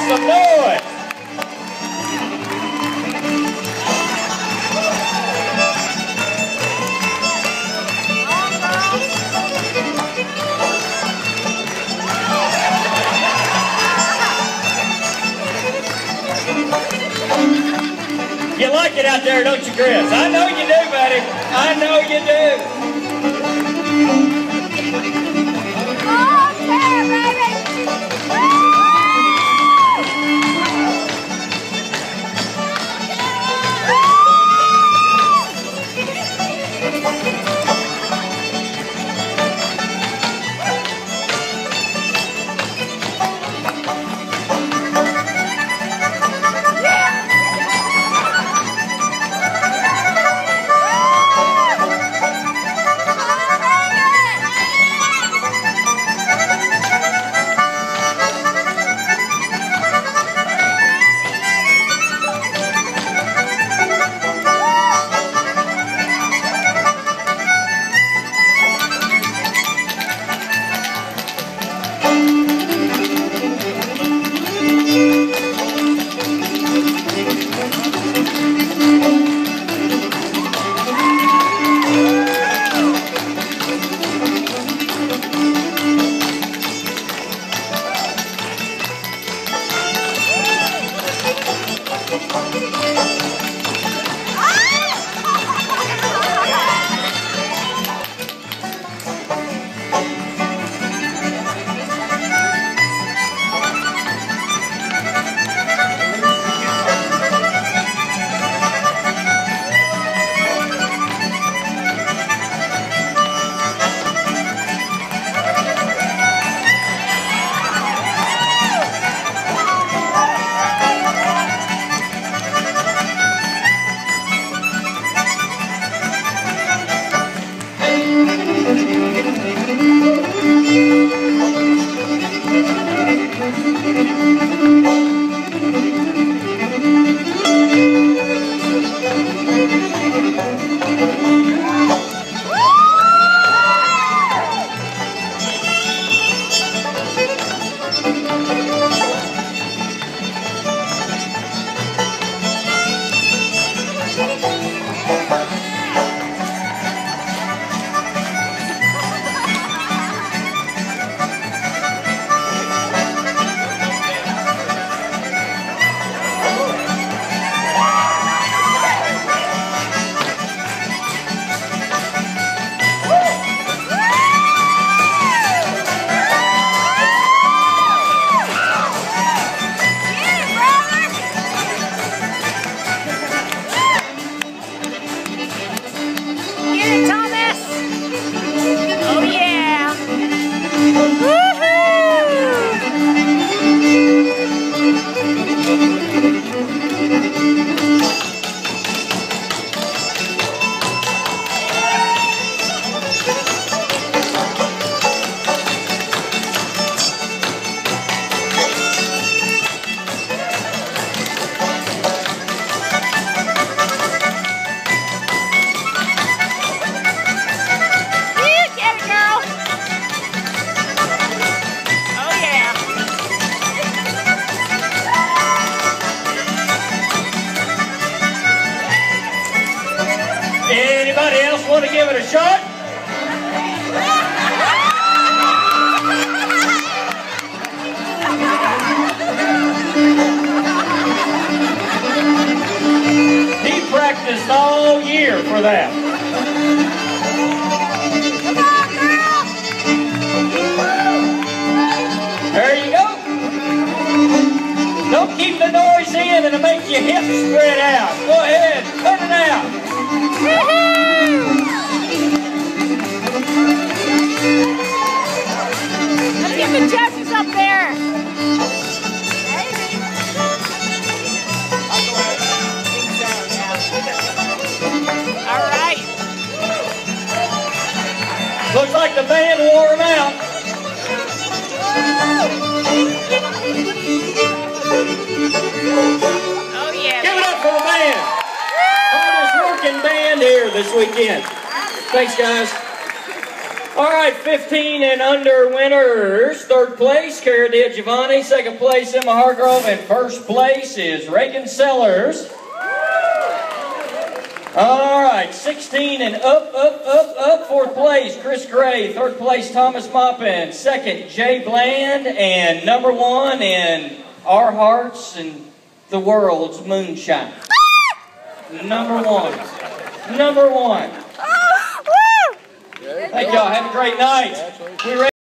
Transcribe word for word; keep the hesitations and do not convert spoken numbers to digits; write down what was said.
some noise. You like it out there, don't you, Chris? I know you do, buddy. I know you do. Oh, yeah, baby. Anybody else want to give it a shot? He practiced all year for that. Come on, girl! There you go. Don't keep the noise in, it'll make your hips spread out. Go ahead, put it out. Let's get the judges up there. All right. Looks like the band wore him out. Oh, yeah. Give it up for the band. Hardest working band here this weekend. Thanks, guys. All right, fifteen and under winners. Third place, Cara Di Giovanni. Second place, Emma Hargrove. And first place is Reagan Sellers. All right, sixteen and up, up, up, up. Fourth place, Chris Gray. Third place, Thomas Moppin. Second, Jay Bland. And number one in our hearts and the world's Moonshine. Number one. Number one. Thank y'all. Have a great night. We